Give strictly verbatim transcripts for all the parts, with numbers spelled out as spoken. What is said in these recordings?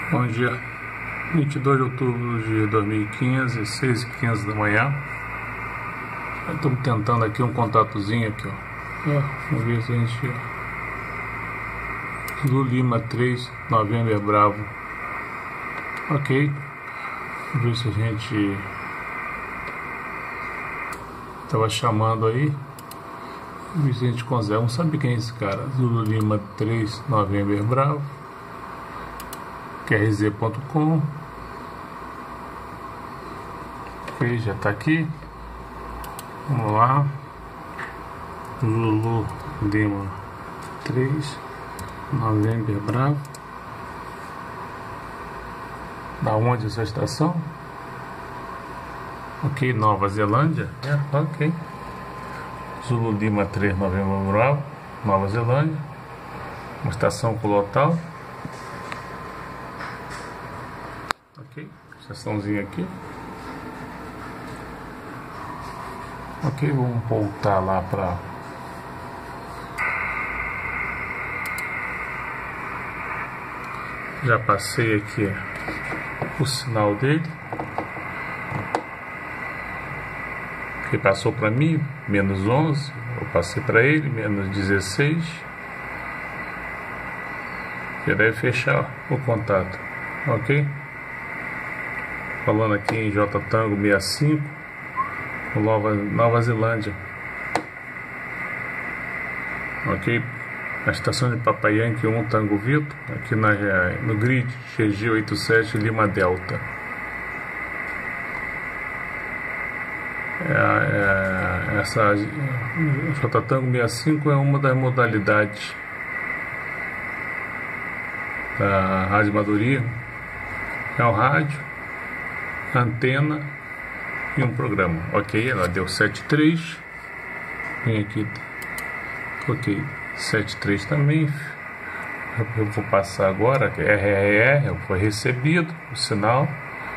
Bom dia, vinte e dois de outubro de dois mil e quinze, seis e quinze da manhã. Estamos tentando aqui um contatozinho aqui, ó. ó vamos ver se a gente... Zulu Lima três, November Bravo. Ok. Vamos ver se a gente... Estava chamando aí. Vamos ver se a gente consegue. Não sabe quem é esse cara. Zulu Lima três, November Bravo. Q R Z ponto com. Ok, já está aqui. Vamos lá. Zulu Lima três, November Bravo. Da onde essa estação? Ok, Nova Zelândia. É, ok. Zulu Lima três, November Bravo, Nova Zelândia. Uma estação colotal. Ok, estaçãozinha aqui. Ok, vamos voltar lá para já passei aqui o sinal dele, que passou para mim menos onze, eu passei para ele menos dezesseis, e deve fechar o contato. Ok, falando aqui em J Tango sessenta e cinco, Nova, Nova Zelândia. Ok, a estação de Papai Yankee um Tango Vitor, aqui na, no grid G G oitenta e sete Lima Delta. É, é, essa J Tango sessenta e cinco é uma das modalidades da Rádio Maduria. É um rádio, antena e um programa. Ok, ela deu sete três. Vem aqui, ok, sete três também. Eu vou passar agora, que é R R R, foi recebido o sinal.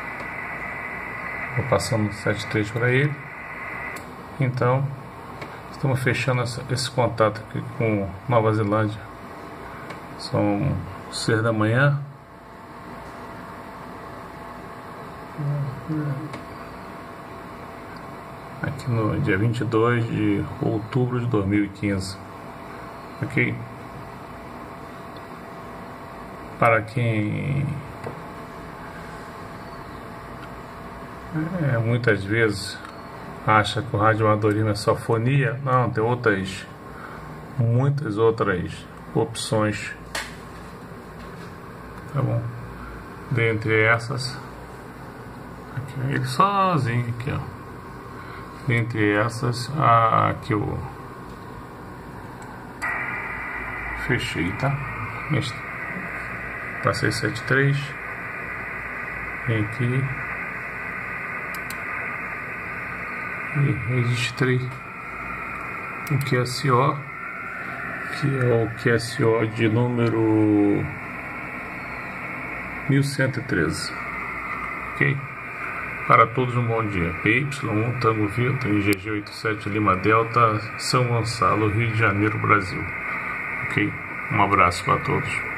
Vou passando sete três para ele. Então, estamos fechando essa, esse contato aqui com Nova Zelândia. São seis da manhã. Aqui no dia vinte e dois de outubro de dois mil e quinze. Ok? Para quem é, muitas vezes acha que o rádio amadorismo é só fonia, não, tem outras, muitas outras opções. Tá bom? Dentre essas, aqui, ele sozinho aqui, ó. Dentre essas, a que eu fechei, tá? Passei sete três. Vem aqui e registrei o Q S O, que é o Q S O de número mil cento e treze. Ok? Para todos um bom dia. P Y um Tango Vitor, G G oitenta e sete Lima Delta, São Gonçalo, Rio de Janeiro, Brasil. Ok? Um abraço para todos.